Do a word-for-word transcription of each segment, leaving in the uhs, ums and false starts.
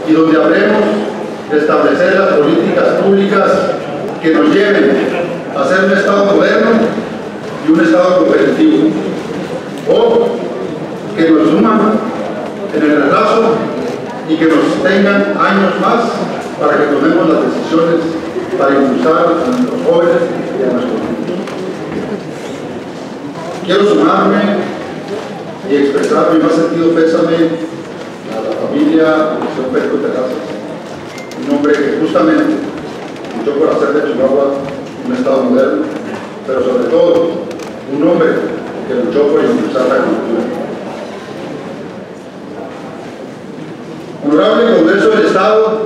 y donde habremos de establecer las políticas públicas que nos lleven a ser un Estado moderno y un Estado competitivo, o que nos suman en el retraso y que nos tengan años más para que tomemos las decisiones para impulsar a nuestros jóvenes y a nuestros niños. Quiero sumarme y expresar mi más sentido pésame a la familia del señor Petro Terrazas, un hombre que justamente luchó por hacer de Chihuahua un Estado moderno, pero sobre todo un hombre que luchó por impulsar la cultura. Honorable Congreso del Estado,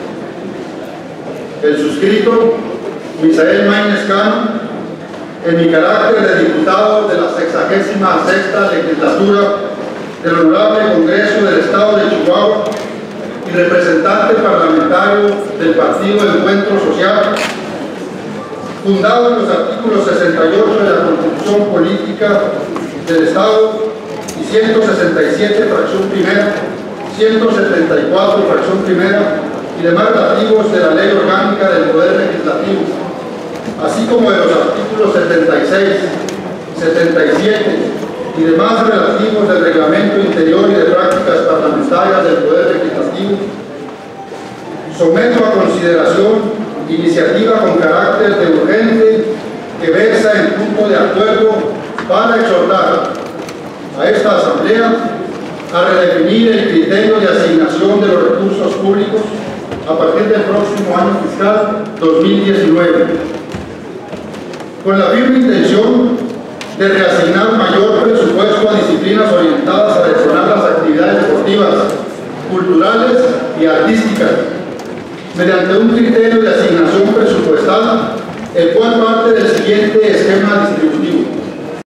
el suscrito Misael Maínez Cano, en mi carácter de diputado de la sexagésima sexta legislatura del Honorable Congreso del Estado de Chihuahua y representante parlamentario del Partido Encuentro Social, fundado en los artículos sesenta y ocho de la Constitución Política del Estado y ciento sesenta y siete, fracción primera, ciento setenta y cuatro, fracción primera, y demás relativos de la Ley Orgánica del Poder Legislativo, así como de los artículos setenta y seis, setenta y siete y demás relativos del Reglamento Interior y de Prácticas Parlamentarias del Poder Legislativo, someto a consideración iniciativa con carácter de urgente que versa en punto de acuerdo para exhortar a esta Asamblea a redefinir el criterio de asignación de los recursos públicos a partir del próximo año fiscal dos mil diecinueve, con la firme intención de reasignar mayor presupuesto a disciplinas orientadas a detonar las actividades deportivas, culturales y artísticas, mediante un criterio de asignación presupuestal, el cual parte del siguiente esquema distributivo.